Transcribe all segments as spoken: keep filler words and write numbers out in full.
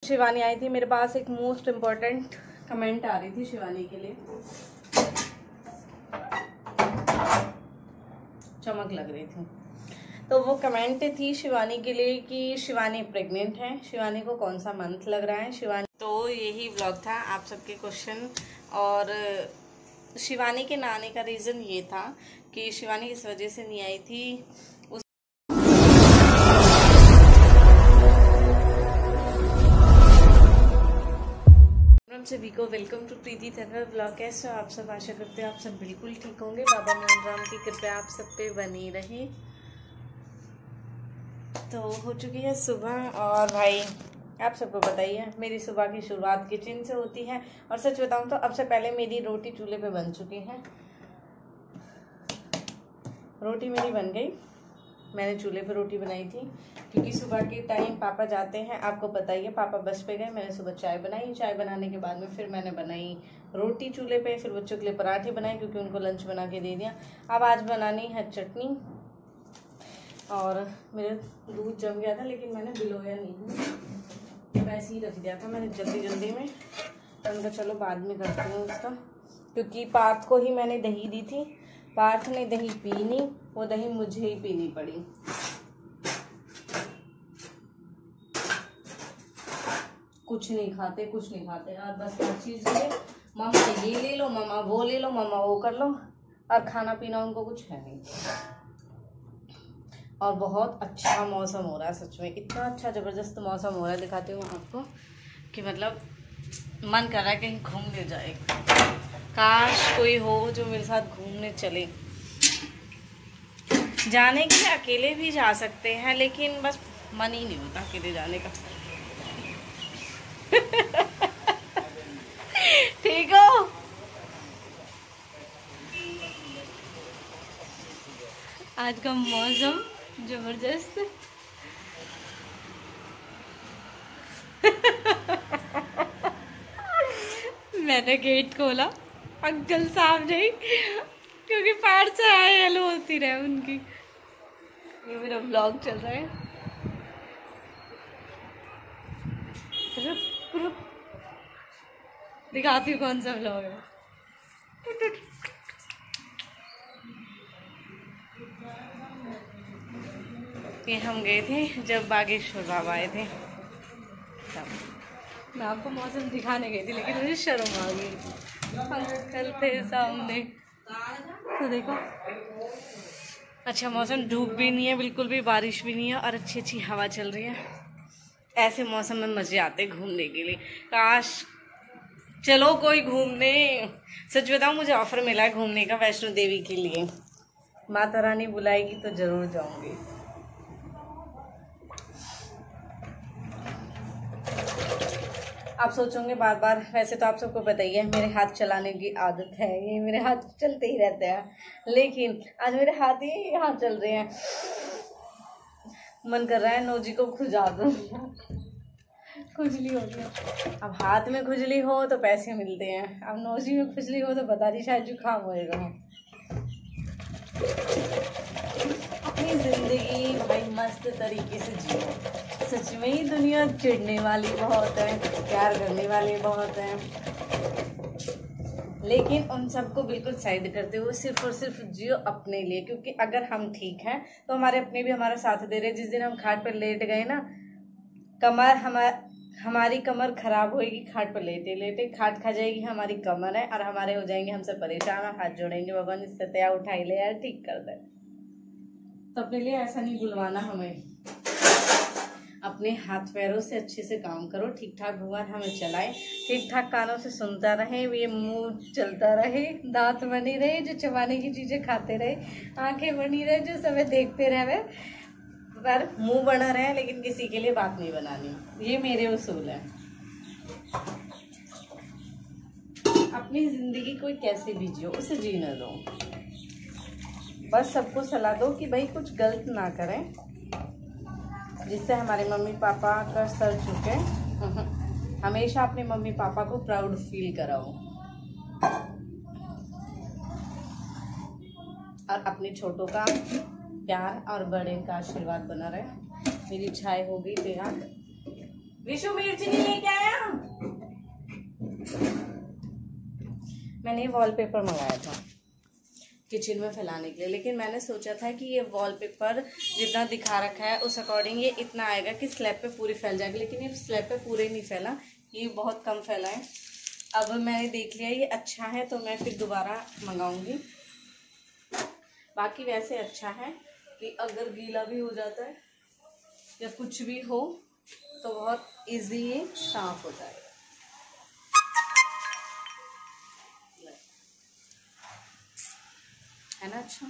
शिवानी आई थी मेरे पास, एक मोस्ट इम्पोर्टेंट कमेंट आ रही थी शिवानी के लिए, चमक लग रही थी। तो वो कमेंट थी शिवानी के लिए कि शिवानी प्रेग्नेंट है, शिवानी को कौन सा मंथ लग रहा है शिवानी। तो यही व्लॉग था आप सबके क्वेश्चन। और शिवानी के ना आने का रीज़न ये था कि शिवानी इस वजह से नहीं आई थी, उस सभी को welcome to Preeti Tharhar vlog. कैसे हो आप सब? आशा करते हैं आप सब बिल्कुल ठीक होंगे। बाबा मोहन राम की कृपा आप सब पे बनी रहे। तो हो चुकी है सुबह, और भाई आप सबको बताइए मेरी सुबह की शुरुआत किचन से होती है। और सच बताऊं तो अब से पहले मेरी रोटी चूल्हे पे बन चुकी है। रोटी मेरी बन गई, मैंने चूल्हे पे रोटी बनाई थी क्योंकि सुबह के टाइम पापा जाते हैं, आपको पता ही है, पापा बस पे गए। मैंने सुबह चाय बनाई, चाय बनाने के बाद में फिर मैंने बनाई रोटी चूल्हे पे, फिर बच्चों के लिए पराठे बनाए क्योंकि उनको लंच बना के दे दिया। अब आज बनानी है चटनी, और मेरा दूध जम गया था लेकिन मैंने भिगोया नहीं, वैसे ही रख दिया था मैंने जल्दी जल्दी में। तो उनका चलो बाद में करती हूँ उसका, क्योंकि पार्थ को ही मैंने दही दी थी, पार्थ ने दही पी नहीं, वो दही मुझे ही पीनी पड़ी। कुछ नहीं खाते, कुछ नहीं खाते और बस हर चीज़ ये मामा ये ले लो, मामा वो ले लो, मामा वो कर लो, और खाना पीना उनको कुछ है नहीं। और बहुत अच्छा मौसम हो रहा है, सच में इतना अच्छा ज़बरदस्त मौसम हो रहा है, दिखाती हूँ आपको कि मतलब मन कर रहा है कहीं घूमने जाए। काश कोई हो जो मेरे साथ घूमने चले। जाने के लिए अकेले भी जा सकते हैं लेकिन बस मन ही नहीं होता अकेले जाने का। ठीक हो? आज का मौसम जबरदस्त। मैंने गेट खोला, अंकल साहब नहीं क्योंकि पार से आए हेलो होती रहे उनकी। ये मेरा व्लॉग चल रहा है। रुक रुक दिखाती हूँ कौन सा व्लॉग है। ये हम गए थे जब बागेश्वर बाबा आए थे तब। मैं आपको मौसम दिखाने गई थी लेकिन मुझे शर्म आ गई, अंकल थे सामने। तो देखो अच्छा मौसम, धूप भी नहीं है बिल्कुल भी, बारिश भी नहीं है, और अच्छी अच्छी हवा चल रही है। ऐसे मौसम में मज़े आते घूमने के लिए। काश चलो कोई घूमने। सच बताऊँ मुझे ऑफर मिला है घूमने का वैष्णो देवी के लिए, माता रानी बुलाएगी तो ज़रूर जाऊँगी। आप सोचोगे बार बार, वैसे तो आप सबको पता ही है मेरे हाथ चलाने की आदत है, ये मेरे हाथ चलते ही रहते हैं, लेकिन आज मेरे हाथ ही हाथ चल रहे हैं। मन कर रहा है नौजी को खुजा दूं। खुजली हो गई। अब हाथ में खुजली हो तो पैसे मिलते हैं, अब नौजी में खुजली हो तो पता नहीं शायद जुकाम होएगा। अपनी जिंदगी भाई मस्त तरीके से जियो। सच में ही दुनिया चिढ़ने वाली बहुत है, प्यार करने वाली बहुत है, लेकिन उन सबको बिल्कुल साइड करते हुए सिर्फ और सिर्फ जियो अपने लिए। क्योंकि अगर हम ठीक हैं तो हमारे अपने भी हमारा साथ दे रहे। जिस दिन हम खाट पर लेट गए ना, कमर हमार हमारी कमर खराब होएगी, खाट पर लेटे लेटे खाट खा जाएगी हमारी कमर है, और हमारे हो जाएंगे हमसे परेशान, और हाथ जोड़ेंगे भगवान इससे तया उठाई ले यार, ठीक कर दे। तो अपने लिए ऐसा नहीं बुलवाना हमें, अपने हाथ पैरों से अच्छे से काम करो, ठीक ठाक भगवान हमें चलाए, ठीक ठाक कानों से सुनता रहे, ये मुंह चलता रहे, दांत बनी रहे जो चबाने की चीजें खाते रहे, आंखें बनी रहे जो समय देखते रहे, पर मुंह बना रहे लेकिन किसी के लिए बात नहीं बनानी। ये मेरे उसूल है। अपनी जिंदगी कोई कैसे भी जियो, उसे जीने दो। बस सबको सलाह दो कि भाई कुछ गलत ना करें जिससे हमारे मम्मी पापा का सर झुके। हमेशा अपने मम्मी पापा को प्राउड फील कराओ, और अपने छोटों का प्यार और बड़े का आशीर्वाद बना रहे। मेरी चाय हो गई तैयार, विशु मिर्च नहीं लेके आया। मैंने ये वॉलपेपर मंगाया था किचन में फैलाने के लिए, लेकिन मैंने सोचा था कि ये वॉलपेपर जितना दिखा रखा है उस अकॉर्डिंग ये इतना आएगा कि स्लैब पे पूरी फैल जाएगी, लेकिन ये स्लैब पे पूरे नहीं फैला, ये बहुत कम फैला है। अब मैंने देख लिया ये अच्छा है तो मैं फिर दोबारा मंगाऊंगी। बाकी वैसे अच्छा है कि अगर गीला भी हो जाता है या कुछ भी हो तो बहुत इजी ये साफ हो जाएगा। है ना अच्छा।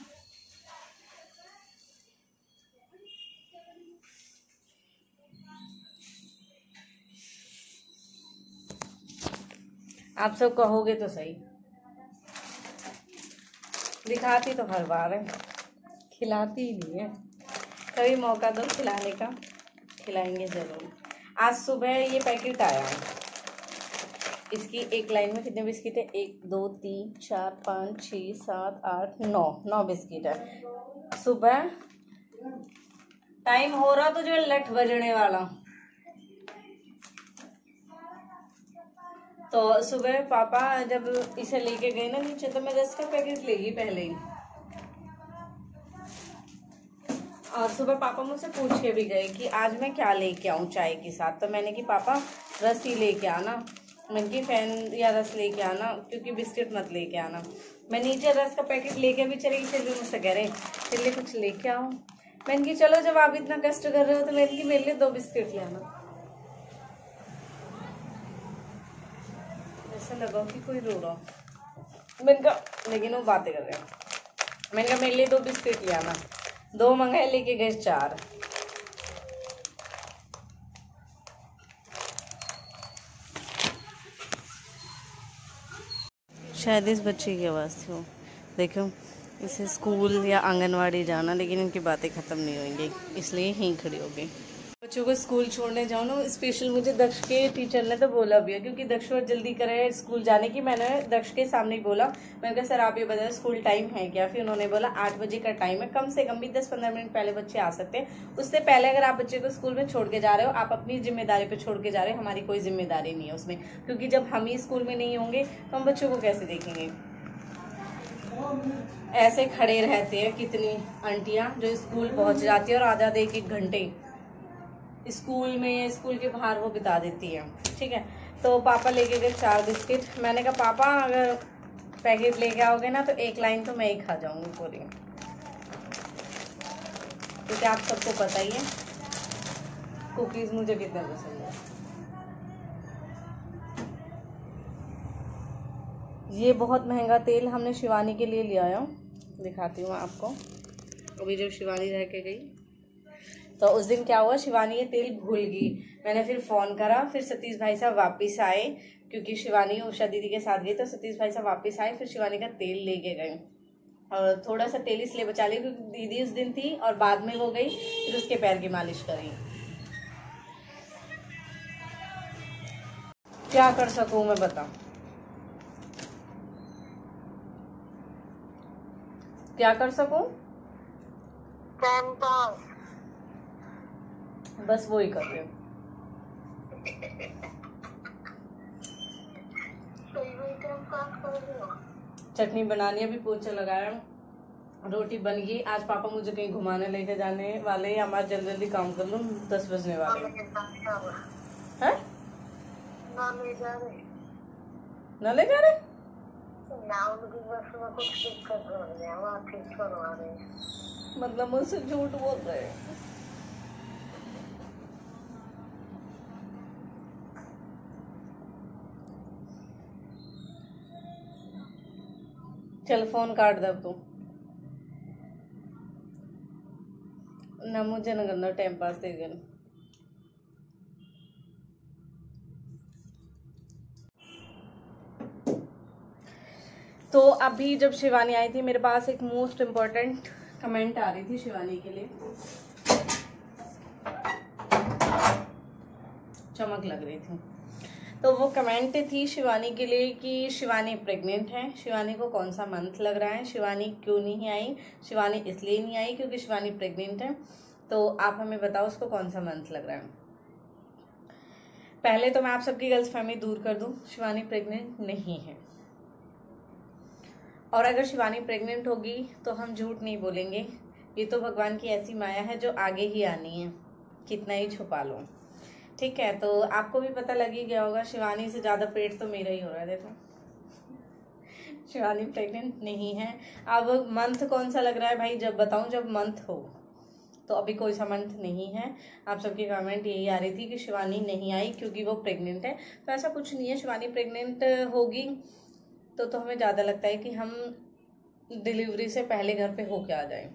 आप सब कहोगे तो सही, दिखाती तो हर बार है, खिलाती ही नहीं है। कभी मौका दो खिलाने का, खिलाएंगे ज़रूर। आज सुबह ये पैकेट आया है, इसकी एक लाइन में कितने बिस्किट है? एक दो तीन चार पाँच छः सात आठ नौ नौ बिस्किट है। सुबह टाइम हो रहा तो जो लठ बजने वाला, तो सुबह पापा जब इसे लेके गए ना नीचे तो मैं दस का पैकेट ले गई पहले ही। और सुबह पापा मुझसे पूछ के भी गए कि आज मैं क्या लेके आऊँ चाय के साथ, तो मैंने कि पापा रस ही लेके आना, मैंने की फैन या रस लेके आना, क्योंकि बिस्किट मत लेके आना। मैं नीचे रस का पैकेट लेके भी चली, फिर भी मुझसे कह रहे चलिए कुछ लेके आओ। मैंने की चलो जब आप इतना कष्ट कर रहे हो तो मैंने की मेरे लिए दो बिस्किट ले आना। ऐसा लगा कि कोई रो रहा, मैंने कहा, लेकिन वो बातें कर रहे हैं। मैंने कहा मेरे लिए दो बिस्किट ले आना, दो मंगाए लेके गए चार। शायद इस बच्चे की आवाज़ थी वो। देखो इसे स्कूल या आंगनवाड़ी जाना, लेकिन इनकी बातें ख़त्म नहीं होंगी इसलिए यहीं खड़ी हो गई। बच्चों को स्कूल छोड़ने जाओ ना, स्पेशल मुझे दक्ष के टीचर ने तो बोला भी है, क्योंकि दक्ष और जल्दी करे स्कूल जाने की। मैंने दक्ष के सामने ही बोला, मैंने कहा सर आप ये बताएं स्कूल टाइम है क्या? फिर उन्होंने बोला आठ बजे का टाइम है, कम से कम भी दस पंद्रह मिनट पहले बच्चे आ सकते हैं। उससे पहले अगर आप बच्चे को स्कूल में छोड़ के जा रहे हो, आप अपनी जिम्मेदारी पे छोड़ के जा रहे हो, हमारी कोई जिम्मेदारी नहीं है उसमें, क्योंकि जब हम ही स्कूल में नहीं होंगे तो हम बच्चों को कैसे देखेंगे। ऐसे खड़े रहते हैं कितनी आंटियां जो स्कूल पहुंच जाती है और आधा आधे एक एक घंटे स्कूल में या स्कूल के बाहर वो बिता देती है। ठीक है, तो पापा लेके गए चार बिस्किट। मैंने कहा पापा अगर पैकेट लेके आओगे ना तो एक लाइन तो मैं ही खा जाऊंगी पूरी, क्योंकि आप सबको पता ही है कुकीज मुझे कितने पसंद है। ये बहुत महंगा तेल हमने शिवानी के लिए लिया है, दिखाती हूँ आपको। अभी जब शिवानी रह के गई तो उस दिन क्या हुआ, शिवानी ये तेल भूल गई। मैंने फिर फ़ोन करा, फिर सतीश भाई साहब वापस आए, क्योंकि शिवानी उषा दीदी के साथ गई, तो सतीश भाई साहब वापस आए, फिर शिवानी का तेल लेके गए। और थोड़ा सा तेल इसलिए बचा लिया क्योंकि दीदी उस दिन थी और बाद में वो गई, फिर उसके पैर की मालिश करी। क्या कर सकूँ मैं बता, क्या कर सकूँ? बस वो ही कर रही हूँ। चटनी बनानी है, अभी पोछा लगाया, रोटी बन गई। आज पापा मुझे कहीं घुमाने लेके जाने वाले हैं, हमारा जल्दी जल्दी काम कर लूँ, दस बजने वाले हैं। ना ले जा रहे, ना ले जा रहे मतलब मुझसे झूठ बोल रहे हैं। चल फोन काट दे तू, ना मुझे ना करना टाइम पास दे देना। तो अभी जब शिवानी आई थी मेरे पास एक मोस्ट इम्पोर्टेंट कमेंट आ रही थी शिवानी के लिए, चमक लग रही थी। तो वो कमेंट थी शिवानी के लिए कि शिवानी प्रेग्नेंट है, शिवानी को कौन सा मंथ लग रहा है, शिवानी क्यों नहीं आई, शिवानी इसलिए नहीं आई क्योंकि शिवानी प्रेग्नेंट है, तो आप हमें बताओ उसको कौन सा मंथ लग रहा है। पहले तो मैं आप सबकी गलतफहमी दूर कर दूं, शिवानी प्रेग्नेंट नहीं है। और अगर शिवानी प्रेग्नेंट होगी तो हम झूठ नहीं बोलेंगे, ये तो भगवान की ऐसी माया है जो आगे ही आनी है, कितना ही छुपा लो। ठीक है, तो आपको भी पता लग ही गया होगा, शिवानी से ज़्यादा पेट तो मेरा ही हो रहा है। देखो शिवानी प्रेग्नेंट नहीं है। अब मंथ कौन सा लग रहा है भाई, जब बताऊं, जब मंथ हो। तो अभी कोई सा मंथ नहीं है। आप सबकी कमेंट यही आ रही थी कि शिवानी नहीं आई क्योंकि वो प्रेग्नेंट है, तो ऐसा कुछ नहीं है। शिवानी प्रेग्नेंट होगी तो तो हमें ज़्यादा लगता है कि हम डिलीवरी से पहले घर पे होके आ जाएं,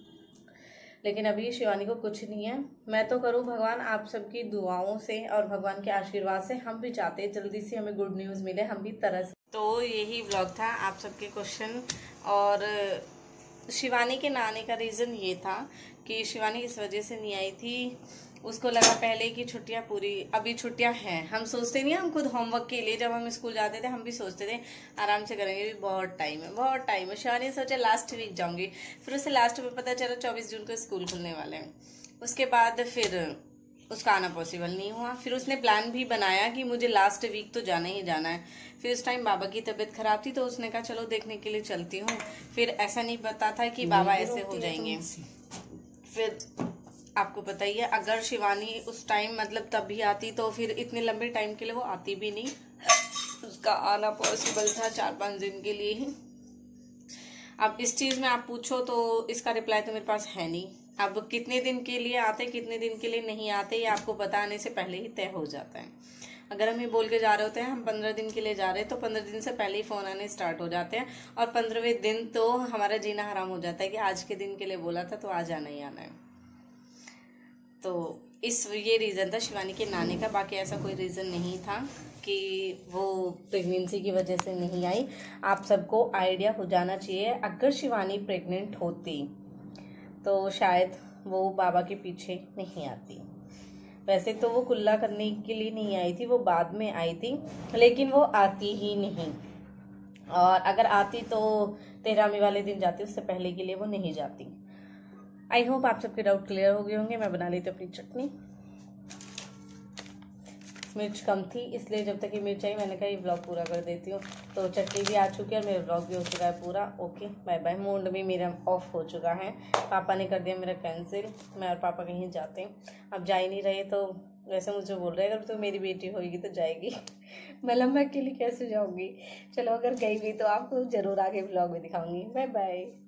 लेकिन अभी शिवानी को कुछ नहीं है। मैं तो करूँ भगवान आप सबकी दुआओं से और भगवान के आशीर्वाद से, हम भी चाहते हैं जल्दी से हमें गुड न्यूज़ मिले, हम भी तरस। तो यही व्लॉग था आप सबके क्वेश्चन। और शिवानी के ना आने का रीज़न ये था कि शिवानी इस वजह से नहीं आई थी, उसको लगा पहले कि छुट्टियां पूरी, अभी छुट्टियां हैं। हम सोचते नहीं, हम खुद होमवर्क के लिए जब हम स्कूल जाते थे हम भी सोचते थे आराम से करेंगे, भी बहुत टाइम है, बहुत टाइम है। शिवानी सोचा लास्ट वीक जाऊंगी, फिर उसे लास्ट में पता चला चौबीस जून को स्कूल खुलने वाले हैं। उसके बाद फिर उसका आना पॉसिबल नहीं हुआ। फिर उसने प्लान भी बनाया कि मुझे लास्ट वीक तो जाना ही जाना है। फिर उस टाइम बाबा की तबीयत खराब थी तो उसने कहा चलो देखने के लिए चलती हूँ। फिर ऐसा नहीं पता था कि बाबा ऐसे हो जाएंगे। फिर आपको पता ही है, अगर शिवानी उस टाइम मतलब तब भी आती तो फिर इतने लंबे टाइम के लिए वो आती भी नहीं। उसका आना पॉसिबल था चार पांच दिन के लिए ही। अब इस चीज में आप पूछो तो इसका रिप्लाई तो मेरे पास है नहीं। अब कितने दिन के लिए आते, कितने दिन के लिए नहीं आते, ये आपको बताने से पहले ही तय हो जाता है। अगर हम ये बोल के जा रहे होते हैं हम पंद्रह दिन के लिए जा रहे हैं, तो पंद्रह दिन से पहले ही फोन आने स्टार्ट हो जाते हैं। और पंद्रहवें दिन तो हमारा जीना हराम हो जाता है कि आज के दिन के लिए बोला था तो आज आना ही आना है। तो इस ये रीज़न था शिवानी के नाने का। बाकी ऐसा कोई रीज़न नहीं था कि वो प्रेगनेंसी की वजह से नहीं आई। आप सबको आइडिया हो जाना चाहिए, अगर शिवानी प्रेग्नेंट होती तो शायद वो बाबा के पीछे नहीं आती। वैसे तो वो कुल्ला करने के लिए नहीं आई थी, वो बाद में आई थी, लेकिन वो आती ही नहीं। और अगर आती तो तेरहवीं वाले दिन जाती, उससे पहले के लिए वो नहीं जाती। आई होप आप सबके डाउट क्लियर हो गए होंगे। मैं बना लेती हूँ अपनी चटनी। मिर्च कम थी इसलिए जब तक ये मिर्च आई मैंने कहा ये ब्लॉग पूरा कर देती हूँ। तो चटनी भी आ चुकी है और मेरा ब्लॉग भी हो चुका है पूरा। Okay bye bye. मूड भी मेरा ऑफ हो चुका है, पापा ने कर दिया मेरा कैंसिल। मैं और पापा कहीं जाते हैं, अब जा ही नहीं रहे। तो वैसे मुझे बोल रहे अगर तो मेरी बेटी होगी तो जाएगी, मतलब मैं अकेली कैसे जाऊँगी। चलो अगर गई भी तो आपको ज़रूर आगे ब्लॉग में दिखाऊँगी। Bye bye.